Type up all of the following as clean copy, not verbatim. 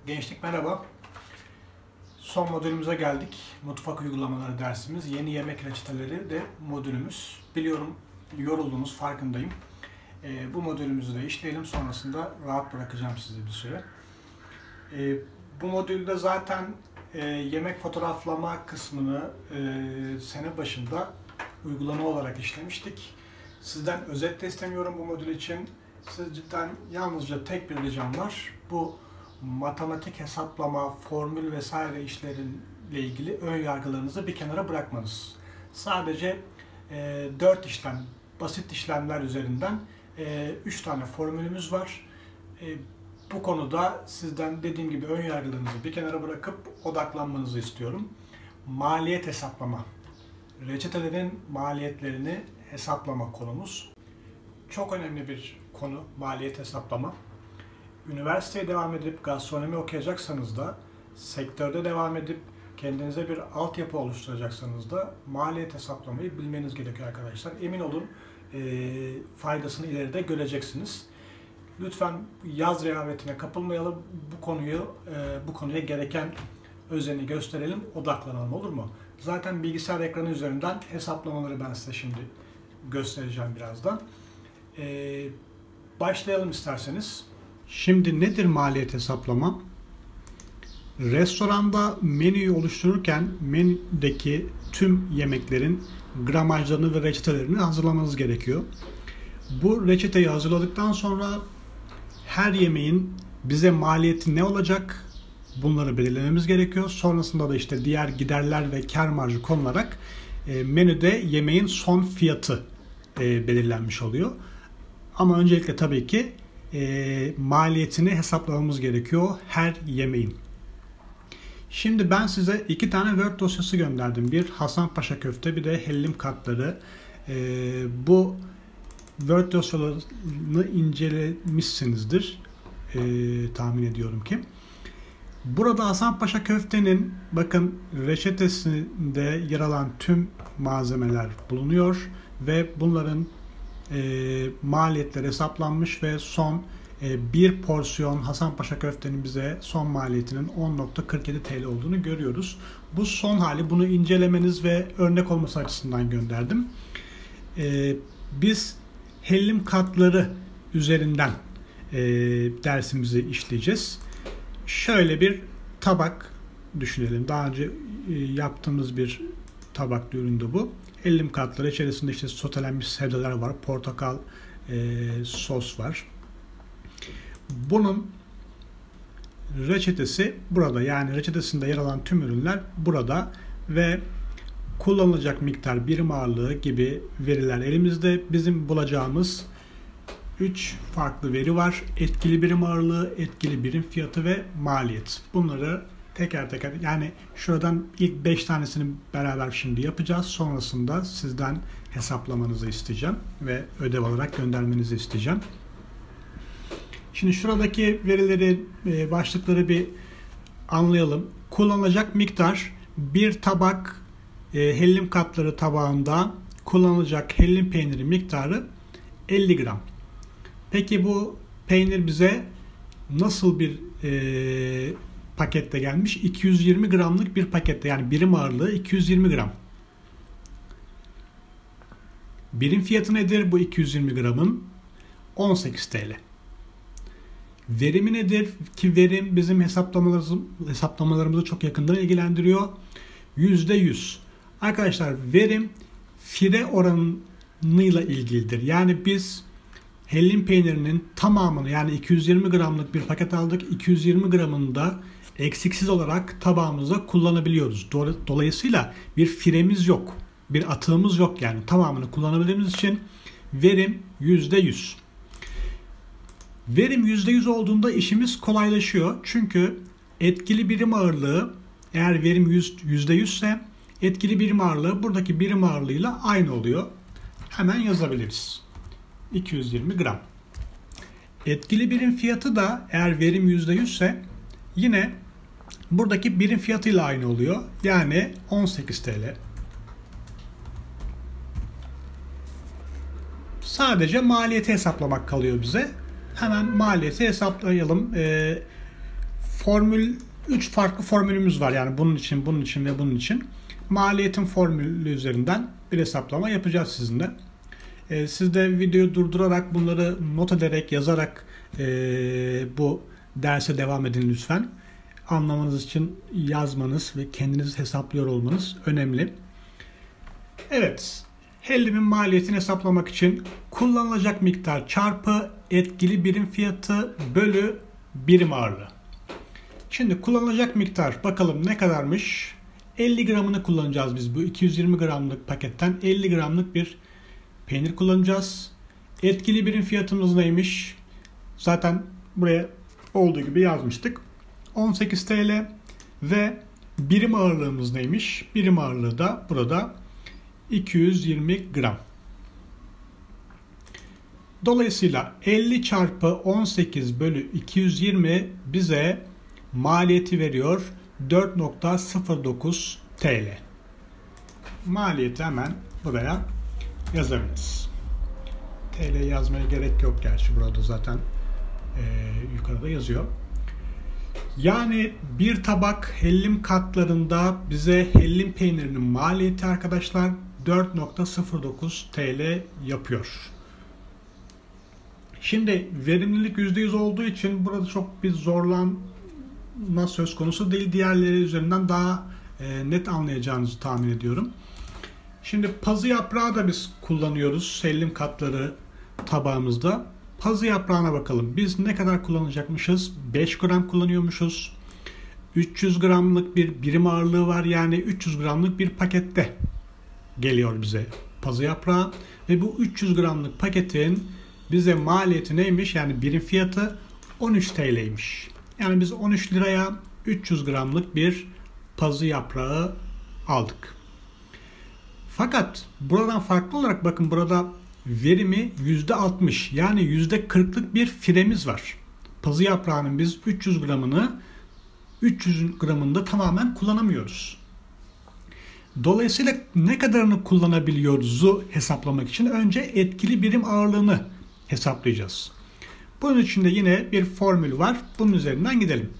Gençlik merhaba. Son modülümüze geldik. Mutfak uygulamaları dersimiz. Yeni yemek reçeteleri de modülümüz. Biliyorum yoruldunuz, farkındayım. Bu modülümüzü de işleyelim. Sonrasında rahat bırakacağım sizi bir süre. Bu modülde zaten yemek fotoğraflama kısmını sene başında uygulama olarak işlemiştik. Sizden özet de istemiyorum bu modül için. Sizden yalnızca tek bir ricam var. Bu matematik hesaplama, formül vesaire işlerinle ilgili ön yargılarınızı bir kenara bırakmanız. Sadece 4 işlem, basit işlemler üzerinden 3 tane formülümüz var. Bu konuda sizden dediğim gibi ön yargılarınızı bir kenara bırakıp odaklanmanızı istiyorum. Maliyet hesaplama. Reçetelerin maliyetlerini hesaplama konumuz. Çok önemli bir konu maliyet hesaplama. Üniversiteye devam edip gastronomi okuyacaksanız da, sektörde devam edip kendinize bir altyapı oluşturacaksanız da maliyet hesaplamayı bilmeniz gerekiyor arkadaşlar. Emin olun faydasını ileride göreceksiniz. Lütfen yaz rehavetine kapılmayalım. Bu konuya gereken özeni gösterelim, odaklanalım, olur mu? Zaten bilgisayar ekranı üzerinden hesaplamaları ben size şimdi göstereceğim birazdan. Başlayalım isterseniz. Şimdi nedir maliyet hesaplama? Restoranda menüyü oluştururken menüdeki tüm yemeklerin gramajlarını ve reçetelerini hazırlamanız gerekiyor. Bu reçeteyi hazırladıktan sonra her yemeğin bize maliyeti ne olacak? Bunları belirlememiz gerekiyor. Sonrasında da işte diğer giderler ve kar marjı konularak menüde yemeğin son fiyatı belirlenmiş oluyor. Ama öncelikle tabii ki maliyetini hesaplamamız gerekiyor her yemeğin. Şimdi ben size 2 tane Word dosyası gönderdim. Bir Hasanpaşa köfte, bir de hellim katları. Bu Word dosyalarını incelemişsinizdir. Tahmin ediyorum ki. Burada Hasanpaşa köftenin bakın reçetesinde yer alan tüm malzemeler bulunuyor ve bunların maliyetler hesaplanmış ve son bir porsiyon Hasanpaşa köftenin bize son maliyetinin 10.47 TL olduğunu görüyoruz. Bu son hali, bunu incelemeniz ve örnek olması açısından gönderdim. Biz hellim katları üzerinden dersimizi işleyeceğiz. Şöyle bir tabak düşünelim. Daha önce yaptığımız bir tabak üründe bu. Hellim katları içerisinde işte sotelenmiş sebzeler var. Portakal sos var. Bunun reçetesi burada. Yani reçetesinde yer alan tüm ürünler burada ve kullanılacak miktar, birim ağırlığı gibi veriler elimizde. Bizim bulacağımız 3 farklı veri var. Etkili birim ağırlığı, etkili birim fiyatı ve maliyet. Bunları teker teker, yani şuradan ilk 5 tanesini beraber şimdi yapacağız. Sonrasında sizden hesaplamanızı isteyeceğim ve ödev olarak göndermenizi isteyeceğim. Şimdi şuradaki verileri, başlıkları bir anlayalım. Kullanılacak miktar, bir tabak hellim katları tabağında kullanılacak hellim peyniri miktarı 50 gram. Peki bu peynir bize nasıl bir pakette gelmiş? 220 gramlık bir pakette, yani birim ağırlığı 220 gram. Birim fiyatı nedir bu 220 gramın? 18 TL. Verimi nedir? Ki verim bizim hesaplamalarımızı çok yakından ilgilendiriyor. %100. Arkadaşlar verim fire oranıyla ilgilidir. Yani biz hellim peynirinin tamamını, yani 220 gramlık bir paket aldık. 220 gramını da eksiksiz olarak tabağımızda kullanabiliyoruz. Dolayısıyla bir firemiz yok. Bir atığımız yok yani. Tamamını kullanabildiğimiz için verim %100. Verim %100 olduğunda işimiz kolaylaşıyor. Çünkü etkili birim ağırlığı, eğer verim %100 ise etkili birim ağırlığı buradaki birim ağırlığıyla aynı oluyor. Hemen yazabiliriz. 220 gram. Etkili birim fiyatı da eğer verim %100 ise yine buradaki birim fiyatıyla aynı oluyor. Yani 18 TL. Sadece maliyeti hesaplamak kalıyor bize. Hemen maliyeti hesaplayalım. 3 farklı formülümüz var. Yani bunun için, bunun için ve bunun için. Maliyetin formülü üzerinden bir hesaplama yapacağız sizinle. Siz de videoyu durdurarak bunları not ederek, yazarak bu derse devam edin lütfen. Anlamanız için yazmanız ve kendiniz hesaplıyor olmanız önemli. Evet, hellimin maliyetini hesaplamak için kullanılacak miktar çarpı etkili birim fiyatı bölü birim ağırlığı. Şimdi kullanılacak miktar bakalım ne kadarmış? 50 gramını kullanacağız biz bu 220 gramlık paketten 50 gramlık bir peynir kullanacağız. Etkili birim fiyatımız neymiş? Zaten buraya olduğu gibi yazmıştık. 18 TL ve birim ağırlığımız neymiş? Birim ağırlığı da burada 220 gram. Dolayısıyla 50 çarpı 18 bölü 220 bize maliyeti veriyor 4.09 TL. Maliyeti hemen buraya yazabiliriz. TL yazmaya gerek yok gerçi burada zaten yukarıda yazıyor. Yani bir tabak hellim katlarında bize hellim peynirinin maliyeti arkadaşlar 4.09 TL yapıyor. Şimdi verimlilik %100 olduğu için burada çok bir zorlanma söz konusu değil. Diğerleri üzerinden daha net anlayacağınızı tahmin ediyorum. Şimdi pazı yaprağı da biz kullanıyoruz hellim katları tabağımızda. Pazı yaprağına bakalım. Biz ne kadar kullanacakmışız? 5 gram kullanıyormuşuz. 300 gramlık bir birim ağırlığı var. Yani 300 gramlık bir pakette geliyor bize pazı yaprağı. Ve bu 300 gramlık paketin bize maliyeti neymiş? Yani birim fiyatı 13 TL'ymiş. Yani biz 13 liraya 300 gramlık bir pazı yaprağı aldık. Fakat buradan farklı olarak bakın burada verimi %60 yani %40'lık bir firemiz var. Pazı yaprağının biz 300 gramını da tamamen kullanamıyoruz. Dolayısıyla ne kadarını kullanabiliyoruzu hesaplamak için önce etkili birim ağırlığını hesaplayacağız. Bunun için de yine bir formül var. Bunun üzerinden gidelim.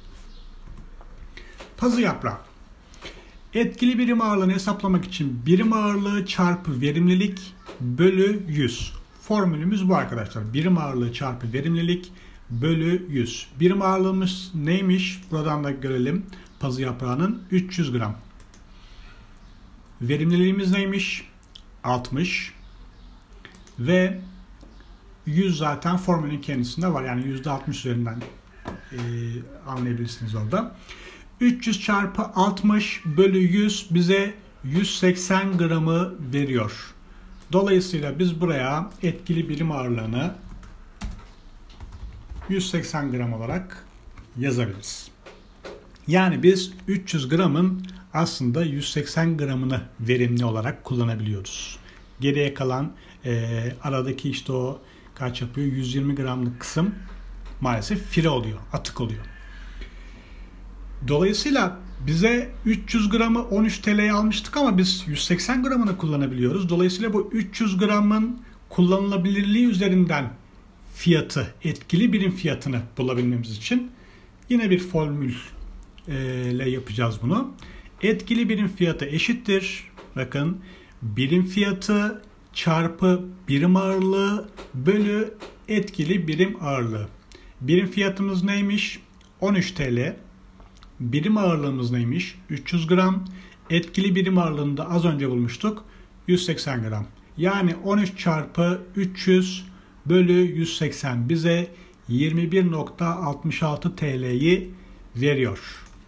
Pazı yaprağı. Etkili birim ağırlığını hesaplamak için birim ağırlığı çarpı verimlilik bölü 100. Formülümüz bu arkadaşlar. Birim ağırlığı çarpı verimlilik bölü 100. Birim ağırlığımız neymiş? Buradan da görelim. Pazı yaprağının 300 gram. Verimliliğimiz neymiş? 60. Ve 100 zaten formülün kendisinde var. Yani %60 üzerinden anlayabilirsiniz orada. 300 çarpı 60 bölü 100 bize 180 gramı veriyor. Dolayısıyla biz buraya etkili birim ağırlığını 180 gram olarak yazabiliriz. Yani biz 300 gramın aslında 180 gramını verimli olarak kullanabiliyoruz. Geriye kalan aradaki işte o kaç yapıyor? 120 gramlık kısım maalesef fire oluyor, atık oluyor. Dolayısıyla bize 300 gramı 13 TL'ye almıştık ama biz 180 gramını kullanabiliyoruz. Dolayısıyla bu 300 gramın kullanılabilirliği üzerinden fiyatı, etkili birim fiyatını bulabilmemiz için yine bir formülle yapacağız bunu. Etkili birim fiyatı eşittir. Bakın birim fiyatı çarpı birim ağırlığı bölü etkili birim ağırlığı. Birim fiyatımız neymiş? 13 TL. Birim ağırlığımız neymiş? 300 gram. Etkili birim ağırlığını da az önce bulmuştuk. 180 gram. Yani 13 çarpı 300 bölü 180 bize 21.66 TL'yi veriyor.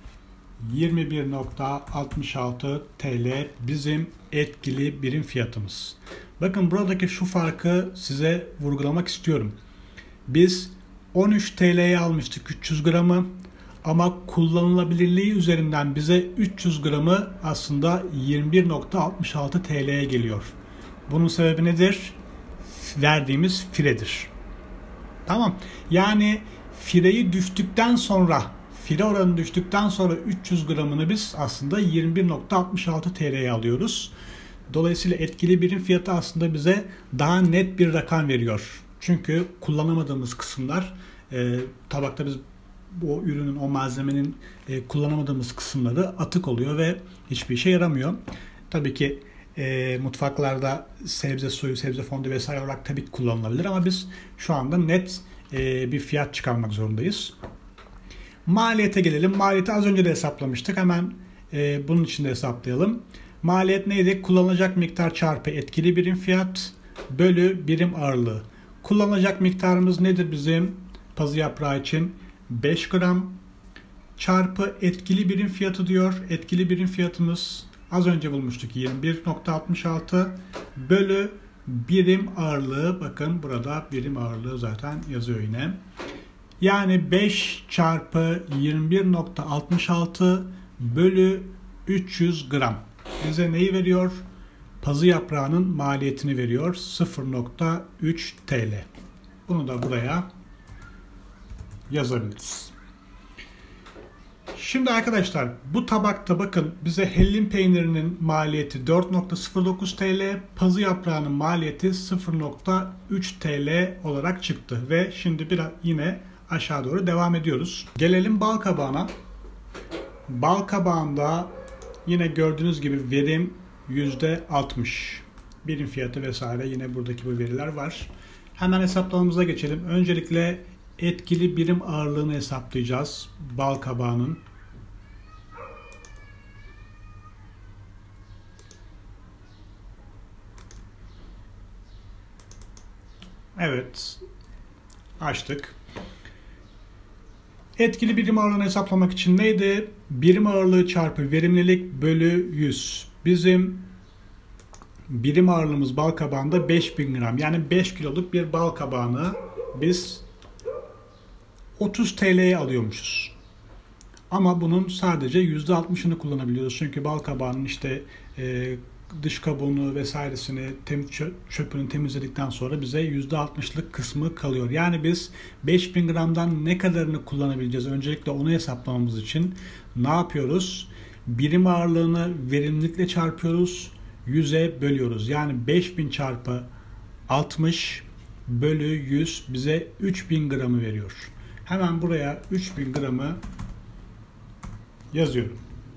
21.66 TL bizim etkili birim fiyatımız. Bakın buradaki şu farkı size vurgulamak istiyorum. Biz 13 TL'ye almıştık 300 gramı ama kullanılabilirliği üzerinden bize 300 gramı aslında 21.66 TL'ye geliyor. Bunun sebebi nedir? Verdiğimiz firedir. Tamam. Yani fireyi düştükten sonra, fire oranı düştükten sonra 300 gramını biz aslında 21.66 TL'ye alıyoruz. Dolayısıyla etkili birim fiyatı aslında bize daha net bir rakam veriyor. Çünkü kullanamadığımız kısımlar tabakta biz o ürünün, o malzemenin kullanamadığımız kısımları atık oluyor ve hiçbir işe yaramıyor. Tabii ki mutfaklarda sebze suyu, sebze fondu vesaire olarak tabii ki kullanılabilir ama biz şu anda net bir fiyat çıkarmak zorundayız. Maliyete gelelim. Maliyeti az önce de hesaplamıştık. Hemen bunun için de hesaplayalım. Maliyet neydi? Kullanılacak miktar çarpı etkili birim fiyat bölü birim ağırlığı. Kullanılacak miktarımız nedir bizim pazı yaprağı için? 5 gram çarpı etkili birim fiyatı diyor. Etkili birim fiyatımız az önce bulmuştuk 21.66 bölü birim ağırlığı. Bakın burada birim ağırlığı zaten yazıyor yine. Yani 5 çarpı 21.66 bölü 300 gram. Bize neyi veriyor? Pazı yaprağının maliyetini veriyor. 0.3 TL. Bunu da buraya yazabiliriz. Şimdi arkadaşlar bu tabakta bakın bize hellim peynirinin maliyeti 4.09 TL, pazı yaprağının maliyeti 0.3 TL olarak çıktı. Ve şimdi biraz yine aşağı doğru devam ediyoruz. Gelelim bal kabağına. Bal kabağında yine gördüğünüz gibi verim %60. Birim fiyatı vesaire yine buradaki bu veriler var. Hemen hesaplamamıza geçelim. Öncelikle etkili birim ağırlığını hesaplayacağız bal kabağının. Evet. Açtık. Etkili birim ağırlığını hesaplamak için neydi? Birim ağırlığı çarpı verimlilik bölü 100. Bizim birim ağırlığımız bal kabağında 5000 gram. Yani 5 kiloluk bir bal kabağını biz 30 TL'ye alıyormuşuz. Ama bunun sadece %60'ını kullanabiliyoruz. Çünkü bal kabağının işte dış kabuğunu vesairesini, çöpünü temizledikten sonra bize %60'lık kısmı kalıyor. Yani biz 5000 gramdan ne kadarını kullanabileceğiz? Öncelikle onu hesaplamamız için ne yapıyoruz? Birim ağırlığını verimlilikle çarpıyoruz. 100'e bölüyoruz. Yani 5000 çarpı 60 bölü 100 bize 3000 gramı veriyor. Hemen buraya 3000 gramı yazıyorum.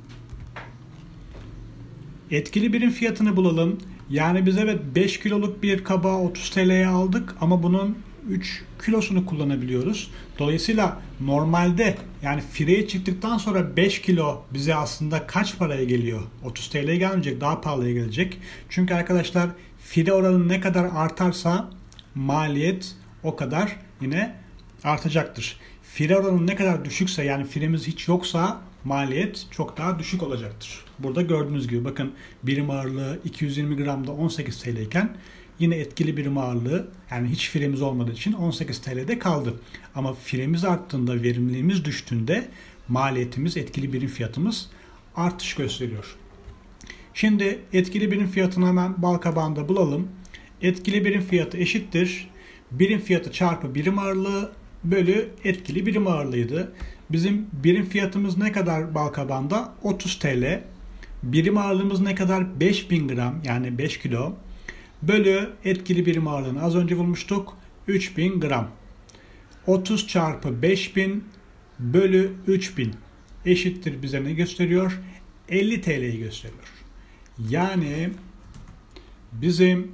Etkili birim fiyatını bulalım. Yani biz evet 5 kiloluk bir kabağı 30 TL'ye aldık ama bunun 3 kilosunu kullanabiliyoruz. Dolayısıyla normalde yani fireye çıktıktan sonra 5 kilo bize aslında kaç paraya geliyor? 30 TL'ye gelmeyecek, daha pahalıya gelecek. Çünkü arkadaşlar fire oranı ne kadar artarsa maliyet o kadar yine artacaktır. Fire oranı ne kadar düşükse yani firemiz hiç yoksa maliyet çok daha düşük olacaktır. Burada gördüğünüz gibi bakın birim ağırlığı 220 gramda 18 TL iken yine etkili birim ağırlığı yani hiç firemiz olmadığı için 18 TL'de kaldı. Ama firemiz arttığında, verimliliğimiz düştüğünde maliyetimiz, etkili birim fiyatımız artış gösteriyor. Şimdi etkili birim fiyatını hemen bal kabağında bulalım. Etkili birim fiyatı eşittir. Birim fiyatı çarpı birim ağırlığı bölü etkili birim ağırlığıydı. Bizim birim fiyatımız ne kadar bal kabağında? 30 TL. Birim ağırlığımız ne kadar? 5000 gram yani 5 kilo. Bölü etkili birim ağırlığını az önce bulmuştuk. 3000 gram. 30 çarpı 5000 bölü 3000 eşittir bize ne gösteriyor? 50 TL'yi gösteriyor. Yani bizim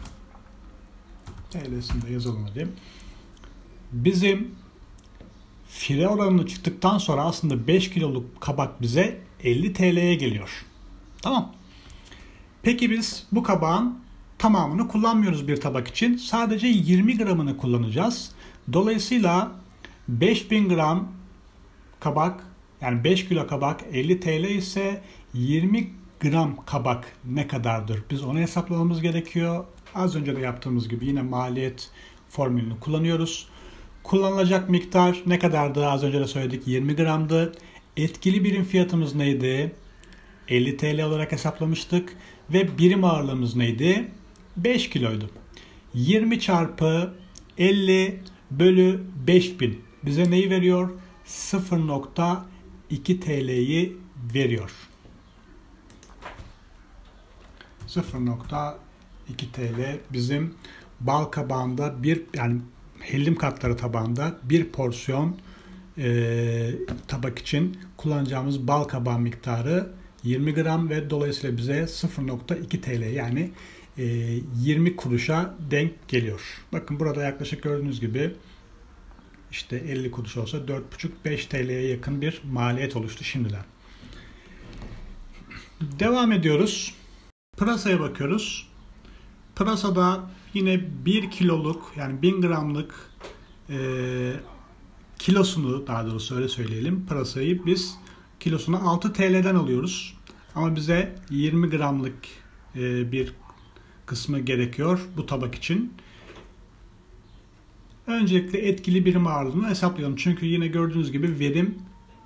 TL'sini de yazalım hadi. Bizim fire oranını çıktıktan sonra aslında 5 kiloluk kabak bize 50 TL'ye geliyor. Tamam. Peki biz bu kabağın tamamını kullanmıyoruz bir tabak için. Sadece 20 gramını kullanacağız. Dolayısıyla 5000 gram kabak yani 5 kilo kabak 50 TL ise 20 gram kabak ne kadardır? Biz onu hesaplamamız gerekiyor. Az önce de yaptığımız gibi yine maliyet formülünü kullanıyoruz. Kullanılacak miktar ne kadardı? Az önce de söyledik 20 gramdı. Etkili birim fiyatımız neydi? 50 TL olarak hesaplamıştık. Ve birim ağırlığımız neydi? 5 kiloydu. 20 çarpı 50 bölü 5000 bize neyi veriyor? 0.2 TL'yi veriyor. 0.2 TL bizim bal kabağında yani hellim katları tabağında bir porsiyon tabak için kullanacağımız bal kabağı miktarı 20 gram ve dolayısıyla bize 0.2 TL yani 20 kuruşa denk geliyor. Bakın burada yaklaşık gördüğünüz gibi işte 50 kuruş olsa 4,5-5 TL'ye yakın bir maliyet oluştu şimdiden. Devam ediyoruz. Pırasaya bakıyoruz. Pırasada yine 1 kiloluk yani 1000 gramlık kilosunu, daha doğrusu öyle söyleyelim, pırasayı biz kilosunu 6 TL'den alıyoruz. Ama bize 20 gramlık bir kısmı gerekiyor bu tabak için. Öncelikle etkili birim ağırlığını hesaplayalım. Çünkü yine gördüğünüz gibi verim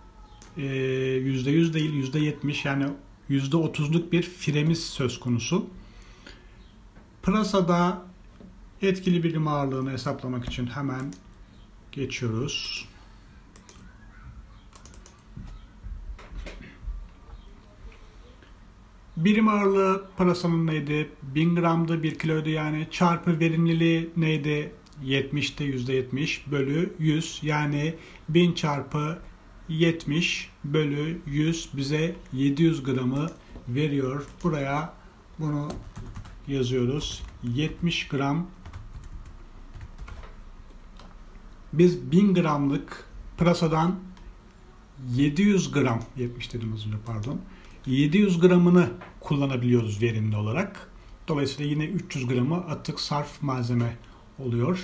%100 değil, %70 yani %30'luk bir firemiz söz konusu. Pırasada etkili birim ağırlığını hesaplamak için hemen geçiyoruz. Birim ağırlığı pırasanın neydi? 1000 gramdı, 1 kiloydu yani. Çarpı verimliliği neydi? 70'te %70 bölü 100 yani 1000 çarpı 70 bölü 100 bize 700 gramı veriyor. Buraya bunu yazıyoruz. 70 gram. Biz 1000 gramlık pırasadan 700 gram, 70 dedim az önce pardon, 700 gramını kullanabiliyoruz verimli olarak. Dolayısıyla yine 300 gramı atık sarf malzeme oluyor.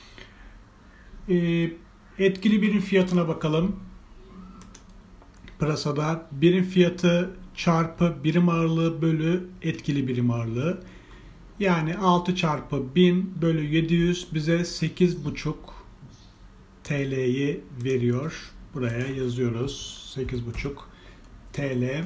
Etkili birim fiyatına bakalım. Pırasada birim fiyatı çarpı birim ağırlığı bölü etkili birim ağırlığı. Yani 6 çarpı 1000 bölü 700 bize 8,5 TL'yi veriyor. Buraya yazıyoruz. 8,5 TL.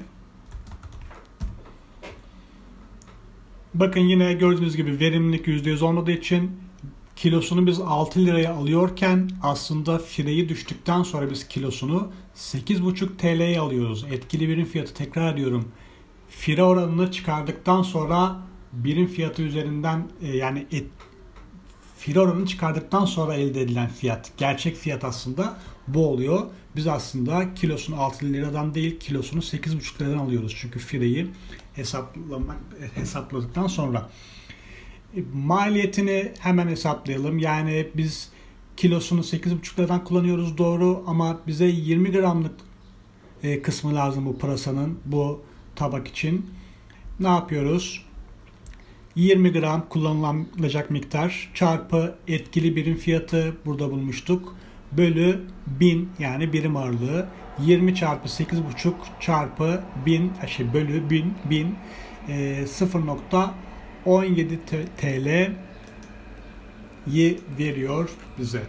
Bakın yine gördüğünüz gibi verimlilik %100 olmadığı için kilosunu biz 6 liraya alıyorken aslında fireyi düştükten sonra biz kilosunu 8,5 TL'ye alıyoruz. Etkili birim fiyatı, tekrar ediyorum, fire oranını çıkardıktan sonra birim fiyatı üzerinden yani fire oranını çıkardıktan sonra elde edilen fiyat, gerçek fiyat aslında bu oluyor. Biz aslında kilosunu 6 liradan değil kilosunu 8,5 liradan alıyoruz. Çünkü fireyi hesapladıktan sonra. Maliyetini hemen hesaplayalım. Yani biz kilosunu 8,5 liradan kullanıyoruz doğru ama bize 20 gramlık kısmı lazım bu pırasanın bu tabak için. Ne yapıyoruz? 20 gram kullanılacak miktar çarpı etkili birim fiyatı burada bulmuştuk. Bölü 1000 yani birim ağırlığı. 20 çarpı 8,5 çarpı 1000 bölü 1000 0,17 TL'yi veriyor bize.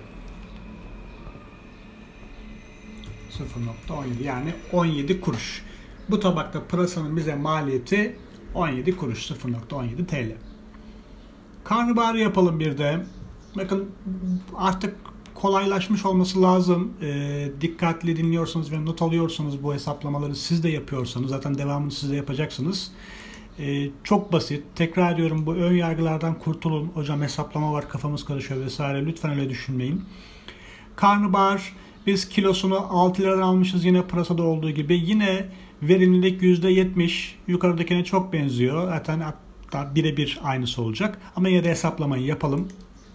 0,17 yani 17 kuruş. Bu tabakta pırasanın bize maliyeti 17 kuruş, 0,17 TL. Karnabaharı yapalım bir de. Bakın artık kolaylaşmış olması lazım. Dikkatli dinliyorsanız ve not alıyorsanız bu hesaplamaları siz de yapıyorsanız zaten devamını siz de yapacaksınız. Çok basit. Tekrar ediyorum, bu ön yargılardan kurtulun. Hocam hesaplama var, kafamız karışıyor vesaire. Lütfen öyle düşünmeyin. Karnabahar biz kilosunu 6 liradan almışız yine pırasada olduğu gibi. Yine verimlilik %70. Yukarıdakine çok benziyor. Zaten hatta birebir aynısı olacak. Ama yine de hesaplamayı yapalım.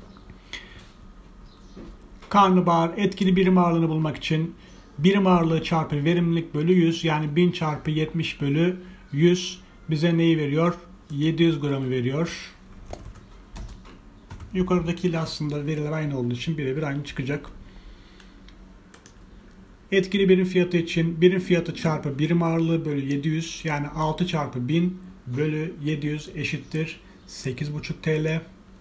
Karnabahar etkili birim ağırlığını bulmak için birim ağırlığı çarpı verimlilik bölü 100 yani 1000 çarpı 70 bölü 100 bize neyi veriyor? 700 gramı veriyor. Yukarıdakiyle aslında veriler aynı olduğu için birebir aynı çıkacak. Etkili birim fiyatı için birim fiyatı çarpı birim ağırlığı bölü 700 yani 6 çarpı 1000 bölü 700 eşittir 8,5 TL.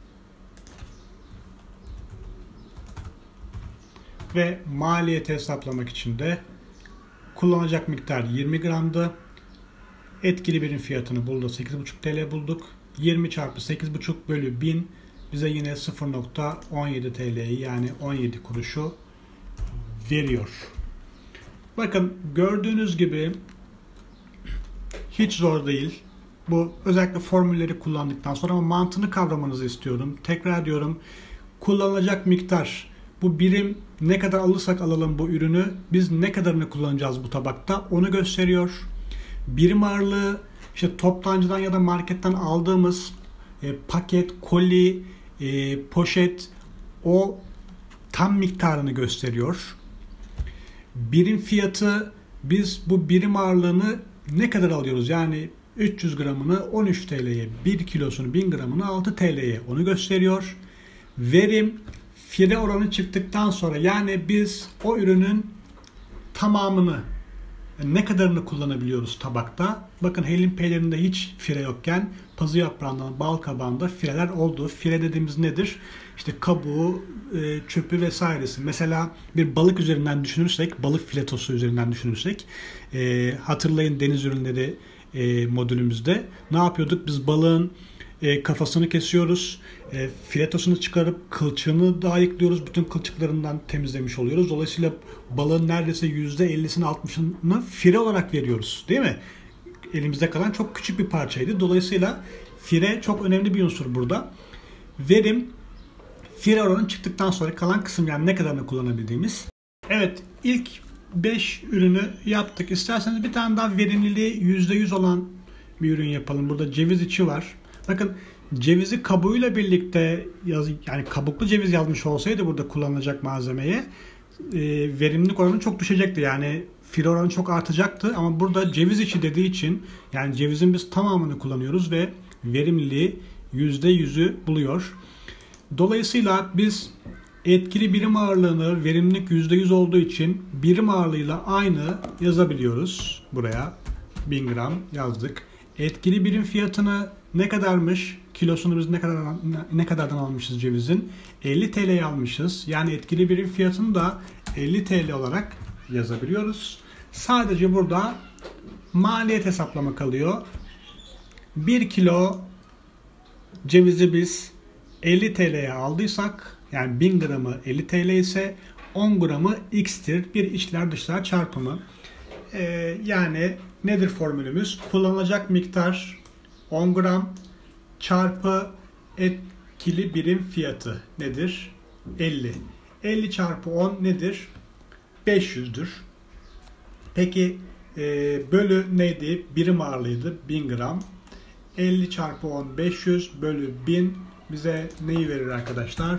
Ve maliyeti hesaplamak için de kullanacak miktar 20 gramdı. Etkili birim fiyatını buldu. 8,5 TL bulduk. 20 çarpı 8,5 bölü 1000 bize yine 0,17 TL'yi yani 17 kuruşu veriyor. Bakın gördüğünüz gibi hiç zor değil. Bu özellikle formülleri kullandıktan sonra ama mantığını kavramanızı istiyorum. Tekrar diyorum, kullanılacak miktar bu birim ne kadar alırsak alalım bu ürünü biz ne kadarını kullanacağız bu tabakta onu gösteriyor. Birim ağırlığı işte toptancıdan ya da marketten aldığımız paket, koli, poşet o tam miktarını gösteriyor. Birim fiyatı biz bu birim ağırlığını ne kadar alıyoruz? Yani 300 gramını 13 TL'ye, 1 kilosunu 1000 gramını 6 TL'ye onu gösteriyor. Verim fire oranı çıktıktan sonra yani biz o ürünün tamamını ne kadarını kullanabiliyoruz tabakta. Bakın hellim peynirinde hiç fire yokken pazı yaprağından bal kabağında fireler oldu. Fire dediğimiz nedir? İşte kabuğu, çöpü vesairesi. Mesela bir balık üzerinden düşünürsek, balık filetosu üzerinden düşünürsek hatırlayın deniz ürünleri modülümüzde ne yapıyorduk? Biz balığın kafasını kesiyoruz. Filetosunu çıkarıp kılçığını da ayıklıyoruz. Bütün kılçıklarından temizlemiş oluyoruz. Dolayısıyla balığın neredeyse %50'sini 60'ını fire olarak veriyoruz. Değil mi? Elimizde kalan çok küçük bir parçaydı. Dolayısıyla fire çok önemli bir unsur burada. Verim fire oranı çıktıktan sonra kalan kısım yani ne kadarını kullanabildiğimiz. Evet ilk 5 ürünü yaptık. İsterseniz bir tane daha verimliliği %100 olan bir ürün yapalım. Burada ceviz içi var. Bakın cevizi kabuğuyla birlikte yani kabuklu ceviz yazmış olsaydı burada kullanılacak malzemeye verimlilik oranı çok düşecekti. Yani fire oranı çok artacaktı ama burada ceviz içi dediği için yani cevizin biz tamamını kullanıyoruz ve verimliliği %100'ü buluyor. Dolayısıyla biz etkili birim ağırlığını verimlilik %100 olduğu için birim ağırlığıyla aynı yazabiliyoruz. Buraya 1000 gram yazdık. Etkili birim fiyatını ne kadarmış? Kilosunu biz ne kadardan almışız cevizin? 50 TL'ye almışız. Yani etkili birim fiyatını da 50 TL olarak yazabiliyoruz. Sadece burada maliyet hesaplama kalıyor. 1 kilo cevizi biz 50 TL'ye aldıysak yani 1000 gramı 50 TL ise 10 gramı X'tir. Bir içler dışlar çarpımı. Yani nedir formülümüz? Kullanılacak miktar 10 gram çarpı etkili birim fiyatı nedir? 50. 50 çarpı 10 nedir? 500'dür. Peki bölü neydi? Birim ağırlığıydı. 1000 gram. 50 çarpı 10 500 bölü 1000 bize neyi verir arkadaşlar?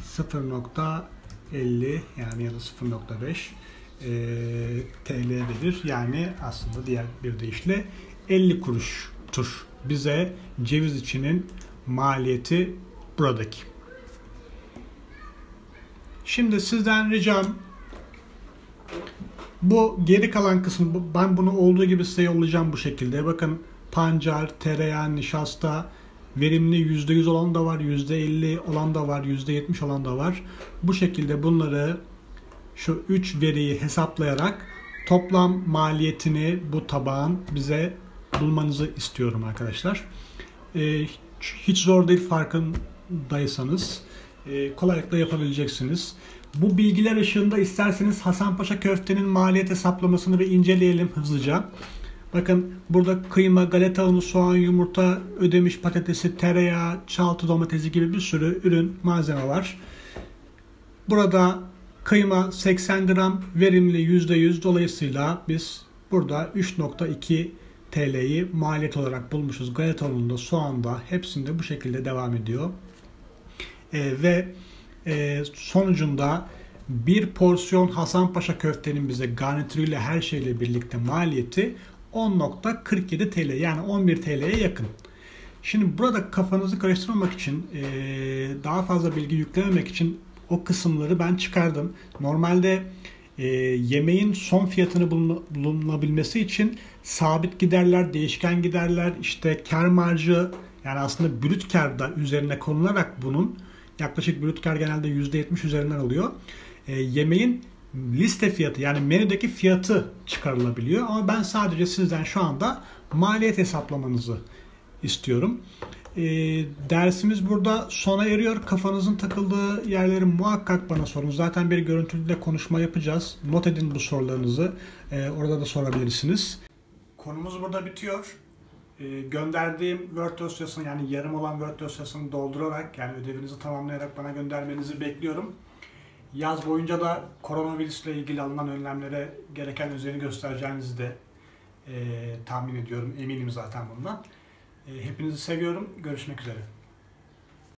0.50 yani ya da 0.5 TL verir. Yani aslında diğer bir deyişle 50 kuruştur. Bize ceviz içinin maliyeti buradaki. Şimdi sizden ricam bu geri kalan kısım ben bunu olduğu gibi size yollayacağım bu şekilde. Bakın pancar, tereyağı, nişasta verimli %100 olan da var, %50 olan da var, %70 olan da var. Bu şekilde bunları şu 3 veriyi hesaplayarak toplam maliyetini bu tabağın bize bulmanızı istiyorum arkadaşlar. Hiç zor değil farkındaysanız kolaylıkla yapabileceksiniz. Bu bilgiler ışığında isterseniz Hasanpaşa köftenin maliyet hesaplamasını bir inceleyelim hızlıca. Bakın burada kıyma, galeta unu, soğan, yumurta, ödemiş patatesi, tereyağı, çaltı domatesi gibi bir sürü ürün, malzeme var. Burada kıyma 80 gram, verimli %100. Dolayısıyla biz burada 3.2 TL'yi maliyet olarak bulmuşuz. Galeta ununda, soğanda hepsinde bu şekilde devam ediyor. Sonucunda bir porsiyon Hasanpaşa köftenin bize garnitürüyle her şeyle birlikte maliyeti 10.47 TL yani 11 TL'ye yakın. Şimdi burada kafanızı karıştırmamak için daha fazla bilgi yüklememek için o kısımları ben çıkardım. Normalde yemeğin son fiyatını bulunabilmesi için sabit giderler, değişken giderler, işte kar marjı yani aslında brüt kar da üzerine konularak bunun yaklaşık brüt kar genelde %70 üzerinden oluyor. Yemeğin liste fiyatı yani menüdeki fiyatı çıkarılabiliyor ama ben sadece sizden şu anda maliyet hesaplamanızı istiyorum. Dersimiz burada sona eriyor. Kafanızın takıldığı yerleri muhakkak bana sorun. Zaten bir görüntülü de konuşma yapacağız. Not edin bu sorularınızı. Orada da sorabilirsiniz. Konumuz burada bitiyor. Gönderdiğim Word dosyasını yani yarım olan Word dosyasını doldurarak yani ödevinizi tamamlayarak bana göndermenizi bekliyorum. Yaz boyunca da koronavirüsle ilgili alınan önlemlere gereken özeni göstereceğinizi de tahmin ediyorum. Eminim zaten bundan. Hepinizi seviyorum. Görüşmek üzere.